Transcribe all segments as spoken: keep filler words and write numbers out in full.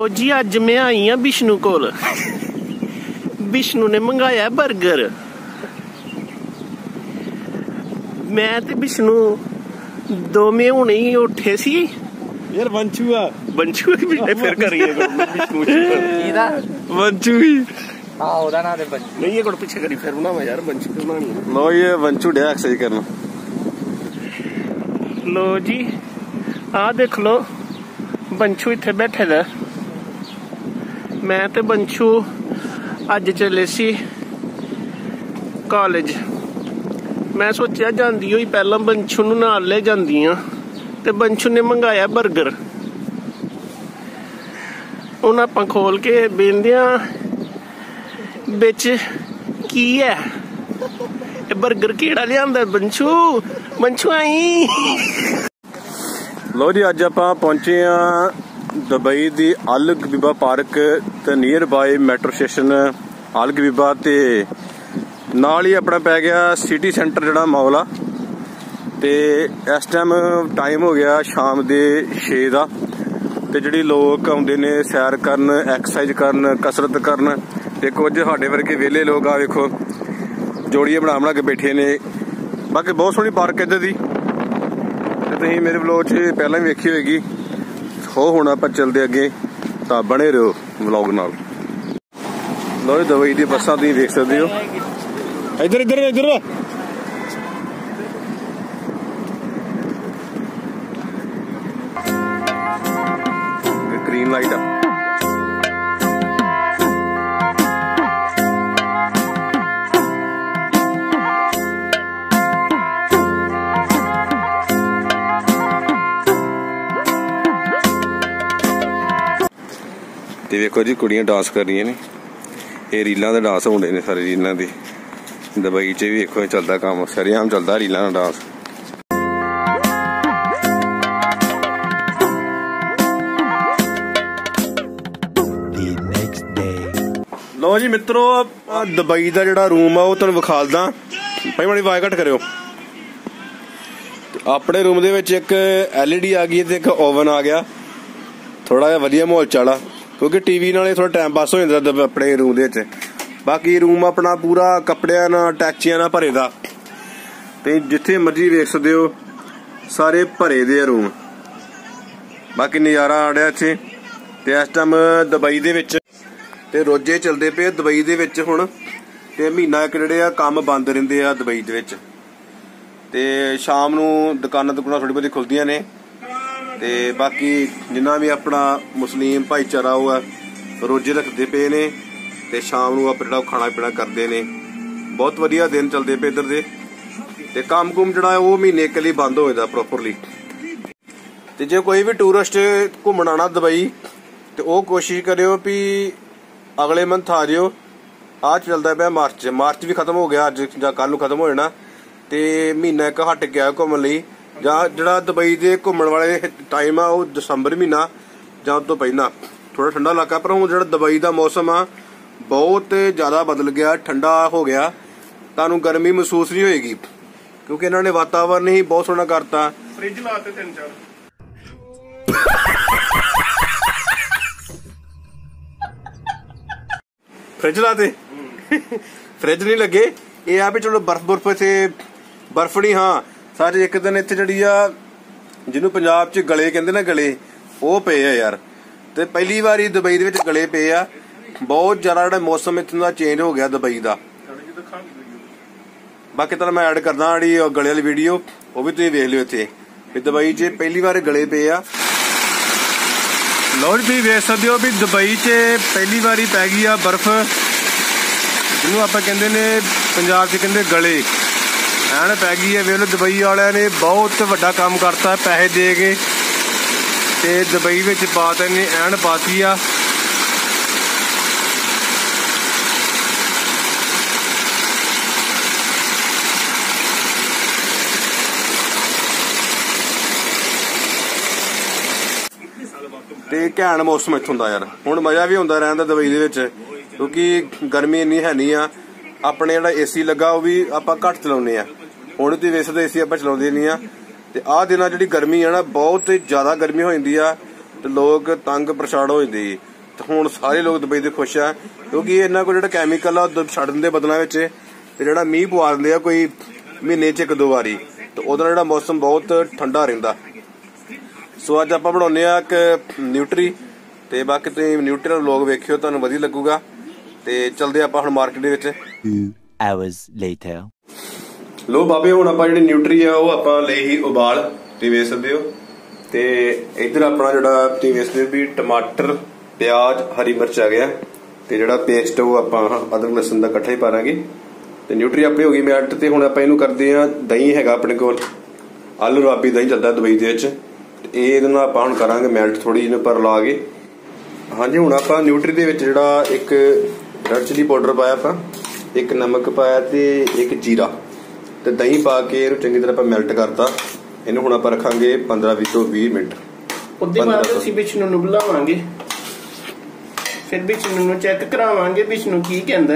जी अज मैं आई हाँ विष्णु कोल। विष्णु ने मंगाया बर्गर। मैं ते विष्णु दोवें हुणे ही उठे सी यार। वंशू आ वंशू फिर करिए वंशू ही हाँ ओदा नाम है वंशू। नहीं ये पीछे करी फिर बनावा यार वंशू की बनानी। लो ये वंशू डे एक्सरसाइज करना। लो जी आ देख लो वंशू इत्थे बैठे दा। मैं ते वंशू अज चले सी कॉलेज। मैं सोचा जांदी होई पहला वंशू नूं नाल ले जांदी हां ते वंशू ने मंगाया बर्गर। हुण आपां खोल के बेंदे आ बिच की है बर्गर केड़ा लियांदा वंशू। वंशू आई। लो जी अज आपां पहुंचे आ दुबई दी अल गबीबा पार्क ते nearby metro station Al Ghubaiba ते नाल ही अपना पै गया सिटी सेंटर जिहड़ा मॉल आ। ते इस टाइम टाइम हो गया शाम दे छे दा ते जिहड़े लोग आउंदे ने सैर करन एक्सरसाइज करन कसरत करन ते कुछ साडे वर्गे वेले लोग आ वेखो जोड़ियां बना बना के बैठे ने। बाकी बहुत सोहनी पार्क इधर दी ते तुसीं मेरे व्लॉग च पहलां भी वेखी होएगी। हो हुण आपां चलदे अगे तां बने रहो व्लॉग नाल। लो दुबई दी बसां तुसीं देख सकदे हो। इधर इधर इधर ग्रीन लाइट आ। ते वेखो जी कुड़ियां डांस कर रही ने। ये रीलां दे डांस होंदे ने सारे रीलां दे। दुबई च भी वेखो चलदा काम सरेआम चलदा रीलां दा डांस। लो जी मित्रो दुबई दा जिहड़ा रूम आ ओह तुहानूं विखालदा। भाई माड़ी आवाज़ घट करियो। अपने रूम दे विच इक एल ई डी आ गई ते इक ओवन आ गया। थोड़ा जिहा वधिया माहौल चाला क्योंकि टीवी नाल थोड़ा टाइम पास हो जाता अपने रूम दे विच। बाकी रूम अपना पूरा कपड़ियां नाल टैचियां नाल भरे दा ते जिथे मर्जी वेख सकदे हो सारे भरे दे रूम। बाकी नज़ारा आ रहा इत्थे ते इस टाइम दुबई दे विच ते रोजे चलदे पे दुबई दे विच हुण ते महीना इक जिहड़े आ कम्म बंद रहिंदे आ दुबई दे विच ते शाम नूं दुकानां दुकानां थोड़ी बहुती खुलदियां ने ते बाकी जिन्ना भी अपना मुस्लिम भाईचारा ओह रोजे रखते पे ने ते शाम नूं अपना खाना पीना करते ने। बहुत वधिया दिन चलते पे इधर दे ते कम्म कुम जिहड़ा ओह महीने इक लई बंद हो जांदा प्रॉपरली। ते जे कोई भी टूरिस्ट घूमण आना दुबई ते ओह कोशिश करियो भी अगले मंथ आ जिओ। आ चलदा पिया मार्च मार्च भी खत्म हो गया अज जां कल नूं खत्म हो जाना ते महीना इक हट गया घूमण लई। जां जिहड़ा दुबई दे घूमण वाले टाइम आ ओह दसंबर महीना जां उस तों पहिलां थोड़ा ठंडा इलाका। पर हुण जिहड़ा दुबई दा मौसम आ बहुत ज़्यादा बदल गया ठंडा हो गया। तुहानूं गर्मी महसूस नहीं होएगी क्योंकि इन्होंने वातावरण ही बहुत सोहना करता। फ्रिज लाते तीन चार फ्रिज लाते फ्रिज नहीं लगे। ये आ भी चलो बर्फ बुर्फ से बर्फ नहीं। हाँ सच एक दिन इत्थे जिहड़ी आ जिन्हों पंजाब च गले कहंदे ना गले वो पे आ यार। ते पहली बारी दुबई दे विच गले पे आ। बहुत ज्यादा जिहड़ा मौसम इत्थों दा चेंज हो गया दुबई दा। बाकी तुहानूं मैं ऐड करदा जिहड़ी गले वाली वीडियो वो भी तुसीं वेख लिओ इत्थे भी दुबई च पहली बार गले पे आ। लो जी तुसीं वेख सकदे हो भी दुबई च पहली बारी पै गई आ बर्फ जिन्हों आपां कहंदे ने पंजाब च कहंदे गले ਐਨ पै गई है। वेख लो दुबई वालियां ने बहुत वड्डा काम करता पैसे दे के ते दुबई विच बात इन्नी ऐन पाती आ। ते घैंट मौसम इत्थों दा यार। हुण मजा भी आउंदा रहंदा दुबई दे विच क्योंकि गर्मी इन्नी है नहीं आ। अपने जिहड़ा एसी लगा वह भी आपां घट चलाउने आ। हुण तुसीं वेख सकदे एसी आपां चलाउंदे नहीं आ ते आ दिनां जिहड़ी गर्मी है ना बहुत ज्यादा गर्मी हो जांदी आ ते लोग तंग परेशान हो जांदे। ਤੇ ਹੁਣ ਸਾਰੇ ਲੋਕ ਦੁਬਈ ਦੇ ਖੁਸ਼ ਆ ਕਿਉਂਕਿ ਇਹਨਾਂ ਕੋਲ ਜਿਹੜਾ ਕੈਮੀਕਲ ਆ ਉਹ ਛੱਡ ਦਿੰਦੇ ਬਦਲਾਂ ਵਿੱਚ ਤੇ ਜਿਹੜਾ ਮੀਂਹ ਪਵਾ ਦਿੰਦੇ ਆ ਕੋਈ ਮਹੀਨੇ 'ਚ ਇੱਕ ਦੋ ਵਾਰੀ ਤੇ ਉਹਦਾ ਜਿਹੜਾ ਮੌਸਮ ਬਹੁਤ ਠੰਡਾ ਰਹਿੰਦਾ। ਸੋ ਅੱਜ ਆਪਾਂ ਬਣਾਉਂਦੇ ਆ ਇੱਕ ਨਿਊਟਰੀ ਤੇ ਬਾਕੀ ਤੁਸੀਂ ਨਿਊਟਰੀ ਦਾ ਵਲੌਗ ਵੇਖਿਓ, ਤੁਹਾਨੂੰ ਵਧੀਆ ਲੱਗੂਗਾ। ਤੇ ਚਲਦੇ ਆਪਾਂ ਹੁਣ ਮਾਰਕੀਟ ਦੇ ਵਿੱਚ। two hours later ਲੋ ਬਾਬੇ ਹੁਣ ਆਪਾਂ ਜਿਹੜੀ ਨਿਊਟਰੀ ਆ ਉਹ ਆਪਾਂ ਲਈ ਹੀ ਉਬਾਲ ਤੇ ਵੇਖ ਸਕਦੇ ਹੋ। ਤੇ ਇੱਧਰ ਆਪਣਾ ਜਿਹੜਾ ਤੁਸੀਂ ਵੇਖ ਸਕਦੇ ਵੀ ਟਮਾਟਰ, ਪਿਆਜ਼, ਹਰੀ ਮਿਰਚ ਆ ਗਿਆ ਤੇ ਜਿਹੜਾ ਪੇਸਟ ਉਹ ਆਪਾਂ ਅਦਰਕ ਲਸਣ ਦਾ ਇਕੱਠਾ ਹੀ ਪਾ ਲਾਂਗੇ। ਤੇ ਨਿਊਟਰੀ ਆਪਣੀ ਹੋ ਗਈ ਮੈਲਟ ਤੇ ਹੁਣ ਆਪਾਂ ਇਹਨੂੰ ਕਰਦੇ ਆ। ਦਹੀਂ ਹੈਗਾ ਆਪਣੇ ਕੋਲ, ਆਲੂ ਰਾਬੀ ਦਹੀਂ ਚੱਲਦਾ ਦੁਬਈ ਦੇ ਵਿੱਚ, ਇਹ ਇਹਦੇ ਨਾਲ ਆਪਾਂ ਹੁਣ ਕਰਾਂਗੇ ਮੈਲਟ ਥੋੜੀ ਜਿਹੀ ਪਰ ਲਾ ਕੇ। ਹਾਂਜੀ ਹੁਣ ਆਪਾਂ ਨਿਊਟਰੀ ਦੇ ਵਿੱਚ ਜਿਹੜਾ ਇੱਕ ਰੈਡ ਚਿਲੀ ਪਾਊਡਰ ਪਾਇਆ, ਆਪਾਂ ਇੱਕ ਨਮਕ ਪਾਇਆ ਤੇ ਇੱਕ ਜੀਰਾ ਤੇ ਦਹੀਂ ਪਾ ਕੇ ਇਹਨੂੰ ਚੰਗੀ ਤਰ੍ਹਾਂ ਆਪਾਂ ਮੈਲਟ ਕਰਤਾ। ਇਹਨੂੰ ਹੁਣ ਆਪਾਂ ਰੱਖਾਂਗੇ ਪੰਦਰਾਂ ਵੀਹ ਤੋਂ ਵੀਹ ਮਿੰਟ। ਉਹਦੇ ਬਾਅਦ ਅਸੀਂ ਵਿੱਚ ਨੂੰ ਬੁਲਾਵਾਂਗੇ, ਫਿਰ ਵਿੱਚ ਨੂੰ ਚੈੱਕ ਕਰਾਵਾਂਗੇ ਵਿੱਚ ਨੂੰ ਕੀ ਕਹਿੰਦਾ।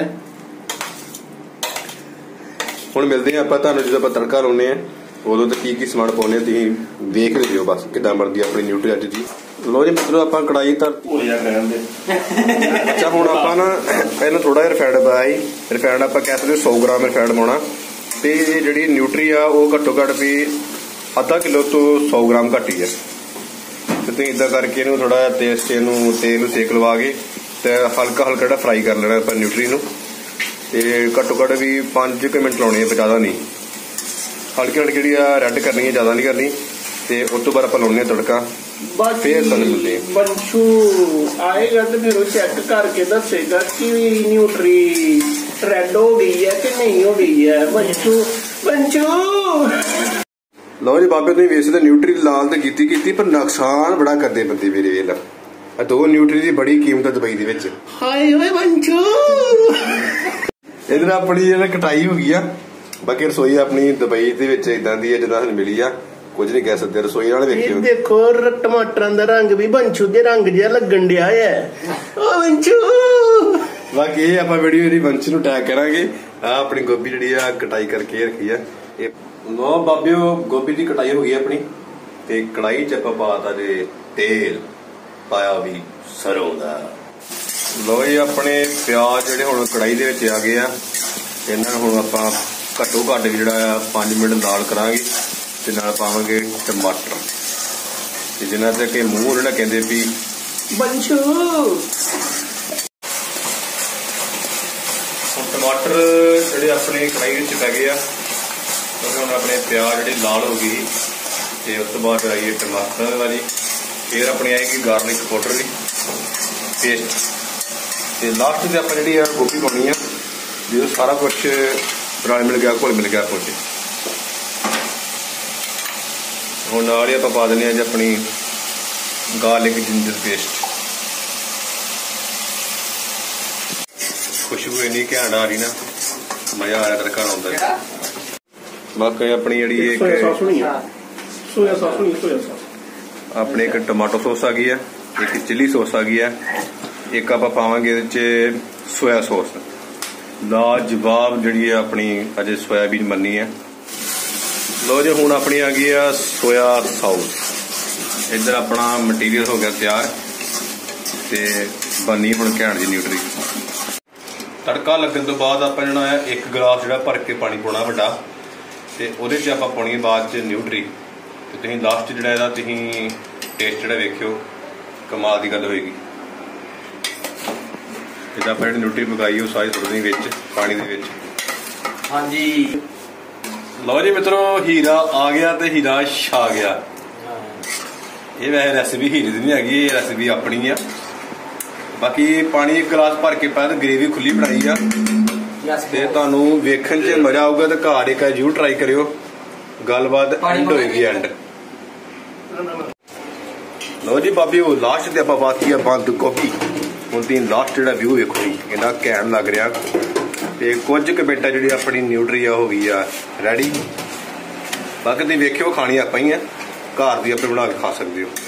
ਹੁਣ ਮਿਲਦੇ ਆ ਆਪਾਂ ਤੁਹਾਨੂੰ ਜਦੋਂ ਆਪਾਂ ਤੜਕਾ ਲਾਉਨੇ ਆ ਉਦੋਂ ਤੇ ਕੀ ਕੀ ਸਮਾਨ ਪਾਉਨੇ ਤੁਸੀਂ ਵੇਖ ਲਿਓ ਬਸ ਕਿੱਦਾਂ ਬਣਦੀ ਆਪਣੀ ਨਿਊਟਰੀ ਅੱਜ ਦੀ। ਲੋ ਜੀ ਮਿੱਤਰੋ ਆਪਾਂ ਕੜਾਈ ਧਰ ਭੁੱਲਿਆ ਕਰਨ ਦੇ। ਅੱਛਾ ਹੁਣ ਆਪਾਂ ਨਾ ਇਹਨੂੰ ਥੋੜਾ ਜਿਹਾ ਰਿਫਾਈਂਡ ਪਾਇਆ। ਰਿਫਾਈਂਡ ਆਪਾਂ ਕਹਿ ਸਕਦੇ ਸੌ ਗ੍ਰਾਮ ਰਿਫਾਈਂਡ ਪਾਉਣਾ ਤੇ ਜਿਹੜੀ ਨਿਊਟਰੀ ਆ ਉਹ ਘੱਟੋ ਘੱਟ ਵੀ ਅੱਧਾ ਕਿਲੋ ਤੋਂ ਸੌ ਗ੍ਰਾਮ ਘੱਟ ਹੀ ਆ। ਤੇ ਤੁਸੀਂ ਇਦਾਂ ਕਰਕੇ ਇਹਨੂੰ ਥੋੜਾ ਜਿਹਾ ਟੇਸਟ ਇਹਨੂੰ ਤੇਲ ਨੂੰ ਸੇਕ ਲਵਾ ਕੇ ਤੇ ਹਲਕਾ ਹਲਕਾ ਜਿਹੜਾ ਫਰਾਈ ਕਰ ਲੈਣਾ ਆਪਾਂ ਨਿਊਟਰੀ ਨੂੰ। ਤੇ ਘੱਟੋ ਘੱਟ ਵੀ ਪੰਜ ਕੁ ਮਿੰਟ ਲਾਉਣੇ ਆ, ਜ਼ਿਆਦਾ ਨਹੀਂ। ਹਲਕੀ ਹਲਕੀ ਜਿਹੜੀ ਆ ਰੈੱਡ ਕਰਨੀ ਹੈ, ਜ਼ਿਆਦਾ ਨਹੀਂ ਕਰਨੀ। ਤੇ ਉਸ ਤੋਂ ਬਾਅਦ ਆਪਾਂ ਲਾਉਣੇ ਆ ਤੜਕਾ, ਫੇਰ ਤੁਹਾਨੂੰ ਮਿਲਦੇ ਆ। ਬੰਸ਼ੂ ਆਏਗਾ ਤੇ ਫਿਰ ਉਹ ਚੈੱਕ ਕਰਕੇ ਦੱਸੇਗਾ ਕਿ ਨਿਊਟਰੀ ਰੈੱਡ ਹੋ ਗਈ ਹੈ ਕਿ ਨਹੀਂ ਹੋ ਗਈ ਹੈ। ਬੰਸ਼ੂ ਬੰਸ਼ੂ ਲਓ ਜੀ ਬਾਬੇ ਤੁਸੀਂ ਵੇਖਦੇ ਨਿਊਟਰੀ ਲਾਲ ਤੇ ਕੀਤੀ ਕੀਤੀ ਪਰ ਨੁਕਸਾਨ ਬੜਾ ਕਰਦੇ ਬੰਦੇ ਮੇਰੇ ਵੇਲ। ਆ ਦੋ ਨਿਊਟਰੀ ਦੀ ਬੜੀ ਕੀਮਤ ਦੁਬਈ ਦੇ ਵਿੱਚ। ਹਾਏ ਓਏ ਬੰਸ਼ੂ ਇਹਦੇ ਨਾਲ ਆਪਣੀ ਜਿਹੜਾ ਕਟਾਈ ਹੋ ਗਈ ਆ। ਬਾਕੀ ਰਸੋਈ ਆਪਣੀ ਦੁਬਈ ਦੇ ਵਿੱਚ ਇਦਾਂ ਦੀ ਹੈ ਜਿੱਦਾਂ ਸਾਨੂੰ ਮਿਲੀ ਆ, ਕੁਝ ਨਹੀਂ ਕਹਿ ਸਕਦੇ। ਰਸੋਈ ਨਾਲ ਵੇਖਿਓ, ਦੇਖੋ ਟਮਾਟਰਾਂ ਦਾ ਰੰਗ ਵੀ ਬੰਸ਼ੂ ਦੇ ਰੰਗ ਜਿਹਾ ਲੱਗਣ ਡਿਆ ਹੈ। ਓ ਬੰਸ਼ੂ ਬਾਕੀ ਇਹ ਆਪਾਂ ਵੀਡੀਓ ਇਹਦੀ ਬੰਸ਼ੂ ਨੂੰ ਟੈਗ ਕਰਾਂਗੇ। ਆ ਆਪਣੀ ਗੋਭੀ ਜਿਹੜੀ ਆ ਕਟਾਈ ਕਰਕੇ ਰੱਖੀ ਆ। ਇਹ ਲੋ ਬਾਬਿਓ ਗੋਭੀ ਦੀ ਕਟਾਈ ਹੋ ਗਈ ਆਪਣੀ ਤੇ ਕੜਾਈ ਚ ਆਪਾਂ ਪਾਤਾ ਜੇ ਤੇਲ, ਪਾਇਆ ਵੀ ਸਰੋਂ ਦਾ। ਲੋ ਇਹ ਆਪਣੇ ਪਿਆਜ਼ ਜਿਹੜੇ ਹੁਣ ਕੜਾਈ ਦੇ ਵਿੱਚ ਆ ਗਏ ਆ। ਇਹਨਾਂ ਨੂੰ ਹੁਣ ਆਪਾਂ ਘੱਟੋ ਘੱਟ ਜਿਹੜਾ ਆ ਪੰਜ ਮਿੰਟ ਲਾਲ ਕਰਾਂਗੇ ਤੇ ਨਾਲ ਪਾਵਾਂਗੇ ਟਮਾਟਰ ਤੇ ਜਿਨ੍ਹਾਂ ਤੇ ਕਿ ਮੂੰਹ ਜਿਹੜਾ ਕਹਿੰਦੇ ਵੀ ਬੰਸ਼ੂ। ਹੁਣ ਟਮਾਟਰ ਜਿਹੜੇ ਆਪਣੇ ਕੜਾਈ ਵਿੱਚ ਪੈ ਗਏ ਆ ਕਿਉਂਕਿ ਹੁਣ ਆਪਣੇ ਪਿਆਜ਼ ਜਿਹੜੇ ਲਾਲ ਹੋ ਗਈ ਤੇ ਉਸ ਤੋਂ ਬਾਅਦ ਆਈਏ ਟਮਾਟਰ ਵਾਲੀ, ਫਿਰ ਆਪਣੀ ਆਏਗੀ ਗਾਰਲਿਕ ਪਾਊਡਰ ਦੀ ਪੇਸਟ ਤੇ ਲਾਸਟ ਤੇ ਆਪਾਂ ਜਿਹੜੀ ਆ ਗੋਭੀ ਪਾਉਣੀ ਆ। ਜਦੋਂ ਸਾਰਾ ਕੁਝ ਰਲ ਮਿਲ ਗਿਆ, ਘੁਲ ਮਿਲ ਗਿਆ ਕੁਝ, ਹੁਣ ਨਾਲ ਹੀ ਆਪਾਂ ਪਾ ਦਿੰਦੇ ਆ ਜੀ ਆਪਣੀ ਗਾਰਲਿਕ ਜਿੰਜਰ ਪੇਸਟ। ਖੁਸ਼ਬੂ ਇੰਨੀ ਘੈਂਟ ਆ ਰਹੀ ਨਾ, ਮਜ਼ਾ ਆ ਰਿਹਾ ਤੜਕਾ ਲਾਉਂਦਾ। ਬਾਕੀ ਆਪਣੀ ਜਿਹੜੀ ਇੱਕ ਸੋਇਆ ਸਾਸ ਨਹੀਂ, ਸੋਇਆ ਸਾਸ ਆਪਣੇ ਇੱਕ ਟਮਾਟੋ ਸੌਸ ਆ ਗਈ ਆ, ਇੱਕ ਚਿੱਲੀ ਸੌਸ ਆ ਗਈ ਆ, ਇੱਕ ਆਪਾਂ ਪਾਵਾਂਗੇ ਇਹਦੇ ਚ ਸੋਇਆ ਸੌਸ। ਲਾਜਵਾਬ ਜਿਹੜੀ ਆ ਆਪਣੀ ਅਜੇ ਸੋਇਆਬੀਨ ਬਣਨੀ ਆ। ਲੋ ਜੀ ਹੁਣ ਆਪਣੀ ਆ ਗਈ ਆ ਸੋਇਆ ਸੌਸ। ਇੱਧਰ ਆਪਣਾ ਮਟੀਰੀਅਲ ਹੋ ਗਿਆ ਤਿਆਰ ਤੇ ਬਣੀ ਹੁਣ ਘੈਂਟ ਜੀ ਨਿਊਟਰੀ। ਤੜਕਾ ਲੱਗਣ ਤੋਂ ਬਾਅਦ ਆਪਾਂ ਜਿਹੜਾ ਆ ਇੱਕ ਗਲਾਸ ਜਿਹੜਾ ਭਰ ਕੇ ਪਾਣੀ ਪਾਉਣਾ ਵੱਡਾ ਤੇ ਉਹਦੇ ਚ ਆਪਾਂ ਪਾਉਣੀ ਬਾਅਦ ਚ ਨਿਊਟਰੀ। ਤੇ ਤੁਸੀਂ ਲਾਸਟ ਜਿਹੜਾ ਇਹਦਾ ਤੁਸੀਂ ਟੇਸਟ ਜਿਹੜਾ ਵੇਖਿਓ, ਕਮਾਲ ਦੀ ਗੱਲ ਹੋਏਗੀ। ਜਿੱਦਾਂ ਆਪਾਂ ਜਿਹੜੀ ਨਿਊਟਰੀ ਪਕਾਈ ਉਹ ਸਾਰੀ ਸੁੱਟਣੀ ਵਿੱਚ ਪਾਣੀ ਦੇ ਵਿੱਚ। ਹਾਂਜੀ ਲਓ ਜੀ ਮਿੱਤਰੋ, ਹੀਰਾ ਆ ਗਿਆ ਤੇ ਹੀਰਾ ਛਾ ਗਿਆ। ਇਹ ਵੈਸੇ ਰੈਸਿਪੀ ਹੀਰੇ ਦੀ ਨਹੀਂ ਹੈਗੀ, ਇਹ ਰੈਸਿਪੀ ਆਪਣੀ ਆ। ਬਾਕੀ ਪਾਣੀ ਇੱਕ ਗਲਾਸ ਭਰ ਕੇ ਪਾਇਆ ਤੇ ਗ੍ਰੇਵੀ ਖੁੱਲੀ ਬਣਾਈ ਆ ਤੇ ਤੁਹਾਨੂੰ ਵੇਖਣ 'ਚ ਮਜ਼ਾ ਆਊਗਾ ਤੇ ਘਰ ਇੱਕ ਜ਼ਰੂਰ ਟਰਾਈ ਕਰਿਓ। ਗੱਲਬਾਤ ਐਂਡ ਹੋਏਗੀ ਐਂਡ। ਲਓ ਜੀ ਬਾਬੀ ਉਹ ਲਾਸਟ ਤੇ ਆਪਾਂ ਬਾਤ ਕੀ ਆ ਬੰਦ ਗੋਭੀ। ਹੁਣ ਤੀ ਲਾਸਟ ਜਿਹੜਾ ਵਿਊ ਵੇਖੋ ਜੀ ਕਿੰਨਾ ਘੈਂਟ ਲੱਗ ਰਿਹਾ ਤੇ ਕੁਝ ਕੁ ਮਿੰਟਾਂ ਜਿਹੜੀ ਆਪਣੀ ਨਿਊਟਰੀ ਆ ਹੋ ਗਈ ਆ ਰੈਡੀ। ਬਾਕੀ ਤੁਸੀਂ ਵੇਖਿਓ, ਖਾਣੀ ਆਪਾਂ ਹੀ ਆ, ਘਰ ਦੀ ਆਪੇ ਬਣਾ ਕੇ ਖਾ ਸਕਦੇ ਹੋ।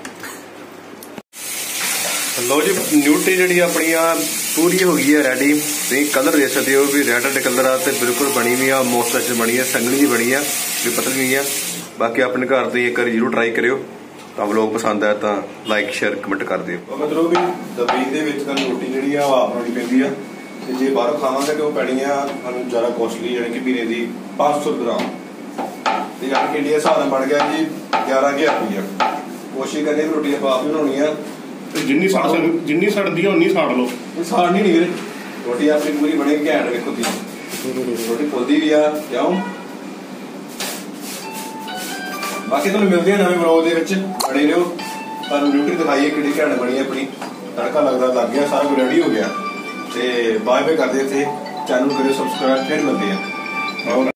ਲਓ ਜੀ ਨਿਊਟਰੀ ਜਿਹੜੀ ਆਪਣੀ ਆ ਪੂਰੀ ਹੋ ਗਈ ਹੈ ਰੈਡੀ। ਤੁਸੀਂ ਕਲਰ ਦੇਖ ਸਕਦੇ ਹੋ ਵੀ ਰੈਡ ਰੈਡ ਕਲਰ ਆ ਤੇ ਬਿਲਕੁਲ ਬਣੀ ਵੀ ਆ, ਮੋਸਟ ਬਣੀ ਆ, ਸੰਘਣੀ ਜੀ ਬਣੀ ਆ, ਵੀ ਪਤਲੀ ਨਹੀਂ ਆ। ਬਾਕੀ ਆਪਣੇ ਘਰ ਤੁਸੀਂ ਇੱਕ ਵਾਰੀ ਜ਼ਰੂਰ ਟਰਾਈ ਕਰਿਓ। ਤਾਂ ਵਲੌਗ ਪਸੰਦ ਆਇਆ ਤਾਂ ਲਾਈਕ ਸ਼ੇਅਰ ਕਮੈਂਟ ਕਰ ਦਿਓ। ਮਤਲਬ ਵੀ ਦੁਬਈ ਦੇ ਵਿੱਚ ਤੁਹਾਨੂੰ ਰੋਟੀ ਜਿਹੜੀ ਆ ਉਹ ਆਪ ਬਣਾਉਣੀ ਪੈਂਦੀ ਆ, ਤੇ ਜੇ ਬਾਹਰੋਂ ਖਾਵਾਂਗੇ ਤੇ ਉਹ ਪੈਣੀ ਆ ਸਾਨੂੰ ਜ਼ਿਆਦਾ ਕੋਸਟਲੀ, ਜਾਣੀ ਕਿ ਮਹੀਨੇ ਦੀ ਪੰਜ ਸੌ ਗ੍ਰਾਮ, ਤੇ ਜਾਣੀ ਕਿ ਇੰਡੀਆ ਹਿਸਾਬ ਨਾਲ ਬਣ ਗਿਆ ਜੀ ਗਿਆਰਾਂ ਹਜ਼ਾਰ ਰੁਪਈਆ। ਕੋਸ਼ਿਸ਼ ਕਰਨੀ ਵੀ ਰੋਟੀ ਆਪਾਂ ਆਪ ਬਣਾਉਣੀ ਆ, ਜਿੰਨੀ ਸੜ ਜਿੰਨੀ ਸੜਦੀ ਆ ਉਨੀ ਸਾੜ ਲਓ। ਇਹ ਸਾੜਨੀ ਨਹੀਂ ਵੀਰੇ, ਰੋਟੀ ਆਪਣੀ ਪੂਰੀ ਬਣੇਗੀ ਘੈਂਟ। ਵੇਖੋ ਤੁਸੀਂ ਰੋਟੀ ਫੁੱਲਦੀ ਵੀ ਆ ਕਿਉਂ। ਬਾਕੀ ਤੁਹਾਨੂੰ ਮਿਲਦੇ ਆ ਨਵੇਂ ਵਲੌਗ ਦੇ ਵਿੱਚ, ਬਣੇ ਰਹੋ। ਤੁਹਾਨੂੰ ਨਿਊਟਰੀ ਦਿਖਾਈਏ ਕਿਹੜੀ ਘੈਂਟ ਬਣੀ ਆਪਣੀ, ਤੜਕਾ ਲੱਗਦਾ ਲੱਗ ਗਿਆ, ਸਾਰਾ ਕੁਝ ਰੈਡੀ ਹੋ ਗਿਆ। ਤੇ ਬਾਏ ਬਾਏ ਕਰਦੇ ਇੱਥੇ, ਚੈਨਲ ਕਰਿਓ ਸਬਸਕ੍ਰਾਈਬ, ਫਿਰ ਮਿਲਦੇ ਆ।